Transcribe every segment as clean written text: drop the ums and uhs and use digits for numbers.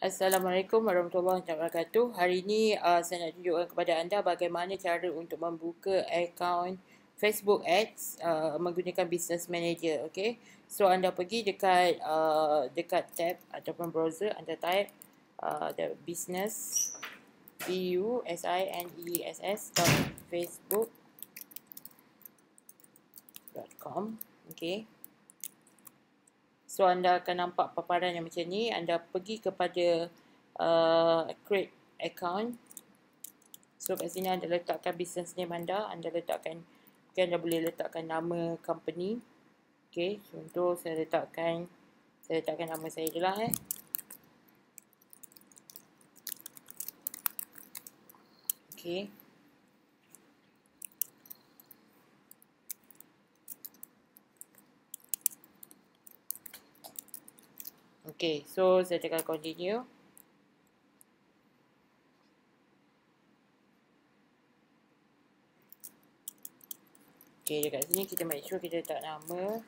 Assalamualaikum warahmatullahi wabarakatuh. Hari ini saya nak tunjukkan kepada anda bagaimana cara untuk membuka akaun Facebook Ads menggunakan Business Manager. Okay, so anda pergi dekat tab ataupun browser, anda type the business business.facebook.com. Okay. So anda akan nampak paparan yang macam ni. Anda pergi kepada create account. So kat sini anda letakkan business name anda. Anda letakkan, okay, anda boleh letakkan nama company. Okay, contoh saya letakkan nama saya je lah. Okay. Okay, so saya tekan continue. Okay, dekat sini kita make sure kita letak nama.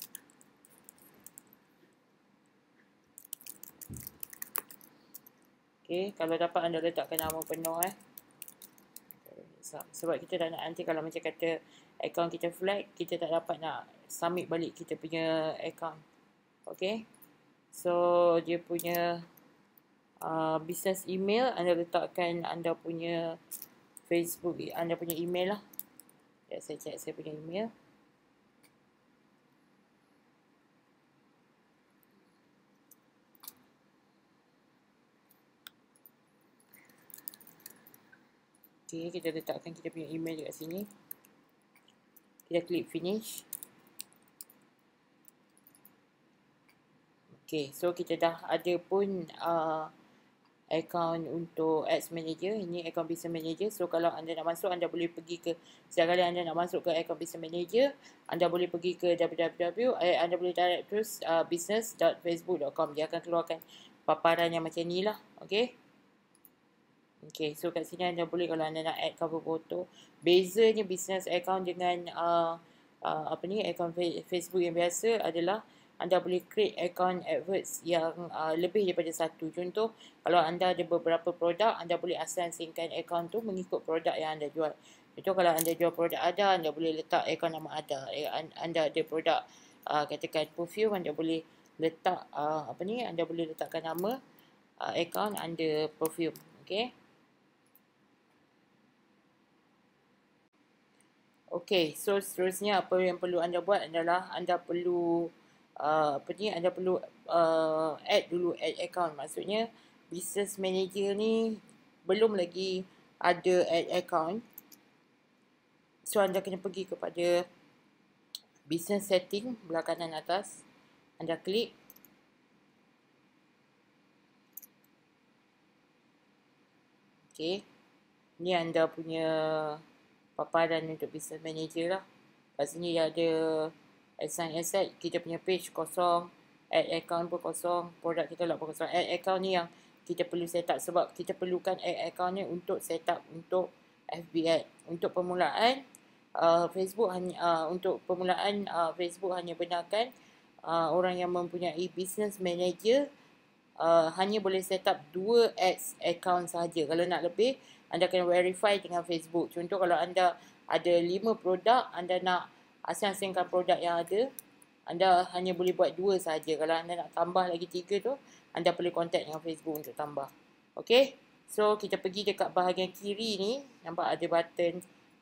Okay, kalau dapat anda letakkan nama penuh sebab kita tak nak nanti kalau macam kata account kita flag, kita tak dapat nak submit balik kita punya account. Okay, so dia punya business email, anda letakkan anda punya Facebook, anda punya email lah. Ya, saya check saya punya email. Okay, kita letakkan kita punya email dekat sini. Kita klik finish. Okay, so kita dah ada pun account untuk Ads Manager. Ini account Business Manager. So kalau anda nak masuk, anda boleh pergi ke, setiap kali anda nak masuk ke account Business Manager, anda boleh pergi ke anda boleh direct terus business.facebook.com. Dia akan keluarkan paparan yang macam ni lah. Okay. Okay, so kat sini anda boleh, kalau anda nak add cover photo. Bezanya business account dengan account Facebook yang biasa adalah anda boleh create account adverts yang lebih daripada satu. Contoh, kalau anda ada beberapa produk, anda boleh asing-asingkan account tu mengikut produk yang anda jual. Contoh, kalau anda jual produk ada, anda boleh letak account nama ada. Anda ada produk katakan perfume, anda boleh letak anda boleh letakkan nama account under perfume. Okay. Okay, so seterusnya apa yang perlu anda buat adalah anda perlu anda perlu add dulu add account. Maksudnya business manager ni belum lagi ada add account. So anda kena pergi kepada business setting belah kanan atas. Anda klik. Okay, ni anda punya paparan untuk business manager lah. Kat sini dia ada assign asset, kita punya page kosong, add account pun kosong, produk kita lah pun kosong. Add account ni yang kita perlu set up, sebab kita perlukan add account ni untuk set up untuk FB ad. Untuk permulaan Facebook hanya benarkan orang yang mempunyai business manager hanya boleh set up 2 ads account saja. Kalau nak lebih, anda kena verify dengan Facebook. Contoh, kalau anda ada 5 produk, anda nak asing-asingkan produk yang ada, anda hanya boleh buat 2 saja. Kalau anda nak tambah lagi 3 tu, anda perlu contact dengan Facebook untuk tambah. Okay, so kita pergi dekat bahagian kiri ni, nampak ada button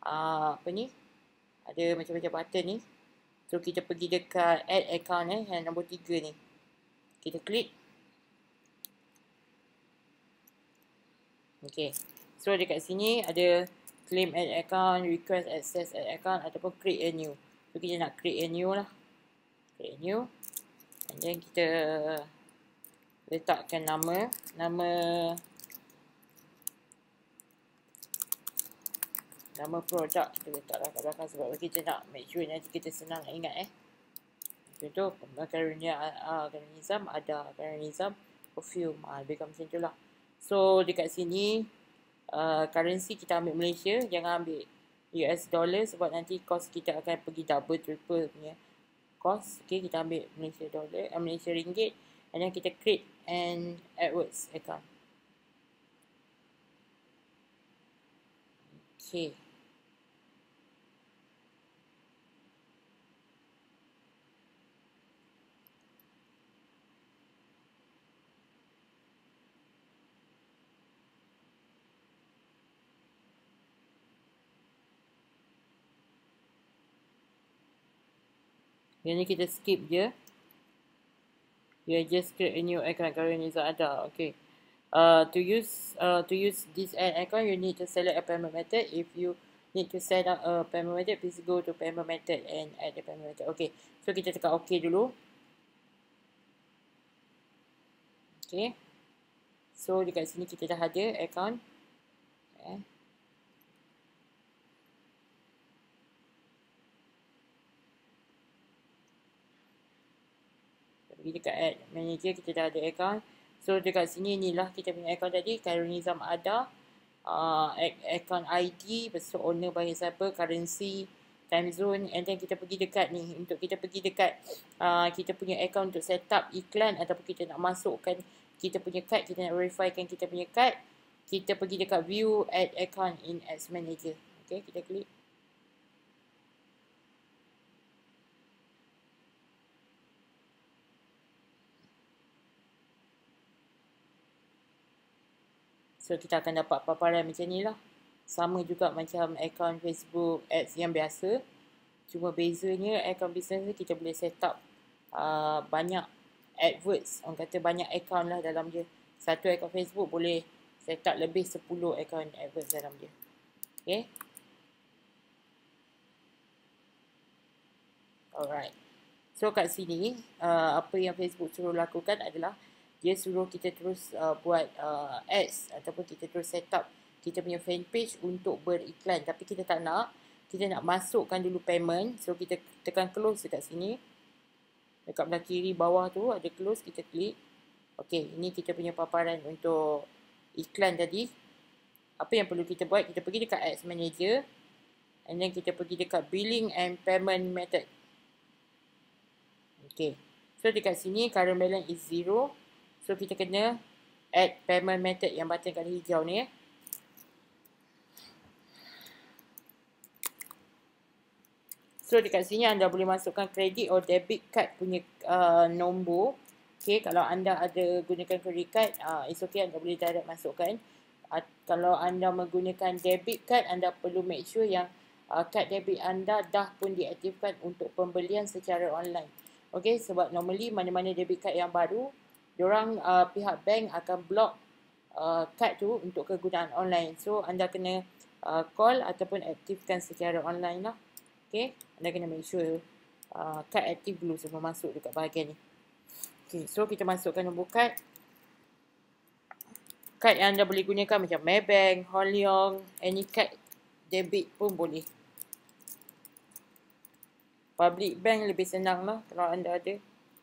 ada macam-macam button ni. So kita pergi dekat add account yang nombor 3 ni. Kita klik. Okay, so dekat sini ada claim add account, request access add account ataupun create a new. So kita nak create a new lah. Create a new. And then kita letakkan nama produk kita letaklah kat belakang, sebab kita nak make sure nanti kita senang nak ingat Contoh, Karanizam ada Karanizam perfume. Lebih kurang macam tu lah. So dekat sini currency kita ambil Malaysia, jangan ambil US dollar sebab nanti cost kita akan pergi double triple punya cost. Okay, kita ambil Malaysia dollar, Malaysia ringgit, and then kita create an AdWords account. Okay. Yang ni kita skip je. You just create a new account kalau Nizam ada. Okay. To use this ad account, you need to select a payment method. If you need to set up a payment method, please go to payment method and add the payment method. Okay. So kita tekan OK dulu. Okay. So dekat sini kita dah ada account. Okay. Dekat ad manager kita dah ada account. So dekat sini inilah kita punya account tadi. Khairul Nizam ada. Account ID, betul owner bagi siapa, currency, time zone, and then kita pergi dekat ni. Untuk kita pergi dekat kita punya account untuk set up iklan ataupun kita nak masukkan kita punya card, kita nak verifykan kita punya card, kita pergi dekat view add account in ads manager. Okay, kita klik. So, kita akan dapat paparan macam ni lah. Sama juga macam account Facebook ads yang biasa. Cuma bezanya account business ni kita boleh set up banyak AdWords. Orang kata banyak account lah dalam dia. Satu account Facebook boleh set up lebih 10 account AdWords dalam dia. Okay. Alright. So, kat sini apa yang Facebook suruh lakukan adalah dia suruh kita terus buat ads ataupun kita terus set up kita punya fan page untuk beriklan. Tapi kita tak nak. Kita nak masukkan dulu payment. So, kita tekan close dekat sini. Dekat belah kiri bawah tu ada close. Kita klik. Okay, ini kita punya paparan untuk iklan tadi. Apa yang perlu kita buat? Kita pergi dekat Ads Manager. And then kita pergi dekat Billing and Payment Method. Okay. So, dekat sini current balance is 0. So, kita kena add payment method yang button kat hijau ni. So, dekat sini anda boleh masukkan credit or debit card punya nombor. Okay, kalau anda ada gunakan credit card, it's okay, anda boleh direct masukkan. Kalau anda menggunakan debit card, anda perlu make sure yang kad debit anda dah pun diaktifkan untuk pembelian secara online. Okay, sebab normally mana-mana debit card yang baru, diorang pihak bank akan block kad tu untuk kegunaan online. So, anda kena call ataupun aktifkan secara online lah. Okay, anda kena make sure kad aktif dulu sebelum masuk dekat bahagian ni. Okay, so kita masukkan nombor kad. Kad yang anda boleh gunakan macam Maybank, Hon Leong, any kad debit pun boleh. Public bank lebih senang lah kalau anda ada.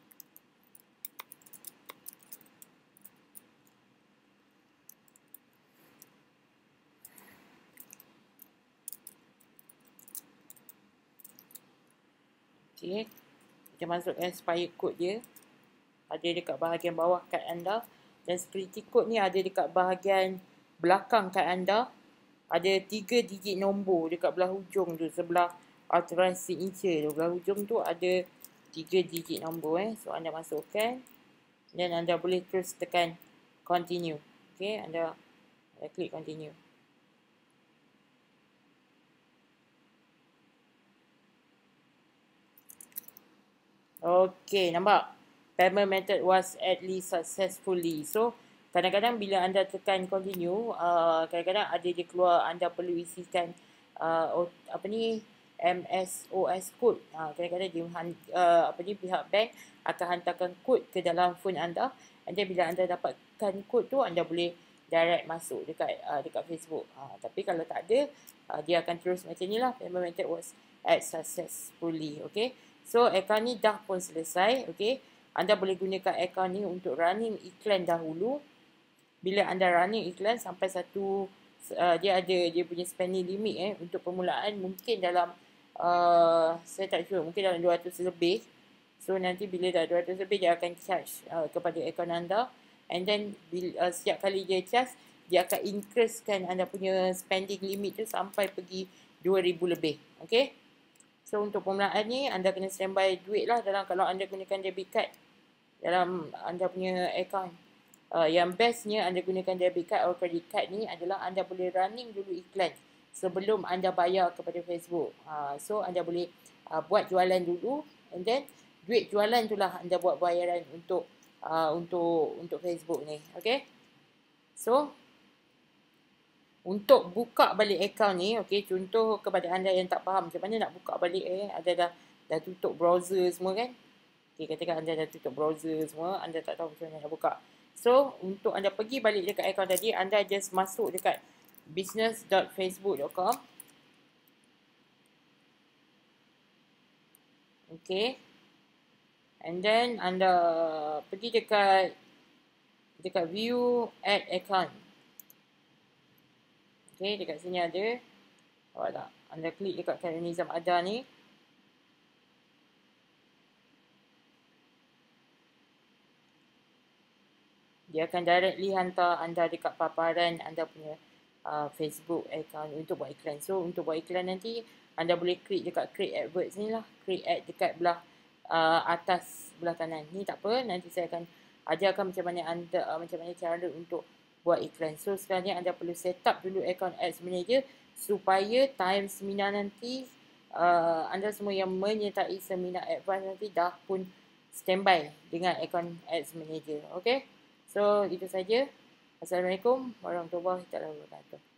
Okay. Kita masukkan expired code dia. Ada dekat bahagian bawah kad anda. Dan security code ni ada dekat bahagian belakang kad anda. Ada 3 digit nombor dekat belah hujung tu. Sebelah authorized signature tu. Belah hujung tu ada 3 digit nombor. So, anda masukkan. Dan anda boleh terus tekan continue. Okay. Anda klik continue. Okay, nampak? Payment method was at least successfully. So, kadang-kadang bila anda tekan continue, kadang-kadang ada dia keluar anda perlu isikan MSOS code. Kadang-kadang dia pihak bank akan hantarkan kod ke dalam phone anda. And then bila anda dapatkan kod tu, anda boleh direct masuk dekat Facebook. Tapi kalau tak ada, dia akan terus macam ni lah. Payment method was at successfully. Okay. So, account ni dah pun selesai. Okay. Anda boleh gunakan account ni untuk running iklan dahulu. Bila anda running iklan sampai satu, dia ada dia punya spending limit untuk permulaan. Mungkin dalam, saya tak sure, mungkin dalam 200 lebih. So nanti bila dah 200 lebih dia akan charge kepada akaun anda, and then setiap kali dia charge dia akan increasekan anda punya spending limit tu sampai pergi 2000 lebih. Okay. So untuk permulaan ni anda kena standby duit lah dalam kalau anda gunakan debit card dalam anda punya akaun. Yang bestnya anda gunakan debit card atau credit card ni adalah anda boleh running dulu iklan sebelum anda bayar kepada Facebook. So anda boleh buat jualan dulu, and then duit jualan itulah anda buat bayaran untuk Facebook ni. Okay. So untuk buka balik akaun ni, okay, contoh kepada anda yang tak faham macam mana nak buka balik, anda dah tutup browser semua kan. Okay, katakan anda dah tutup browser semua, anda tak tahu macam mana nak buka. So untuk anda pergi balik dekat akaun tadi, anda just masuk dekat business.facebook.com. Okay. And then anda pergi dekat view add account. Okay, dekat sini ada. Awak tak? Anda klik dekat Khairul Nizam Adha ni. Dia akan directly hantar anda dekat paparan anda punya Facebook account untuk buat iklan. So untuk buat iklan nanti anda boleh klik dekat create adverts ni lah. Create ad dekat belah atas belah kanan. Ni tak apa, nanti saya akan ajarkan macam mana cara untuk buat iklan. So sekarang ni anda perlu set up dulu akaun Ads Manager supaya time seminar nanti anda semua yang menyertai seminar advance nanti dah pun standby dengan akaun Ads Manager. Okay. So itu saja. Assalamualaikum warahmatullahi wabarakatuh.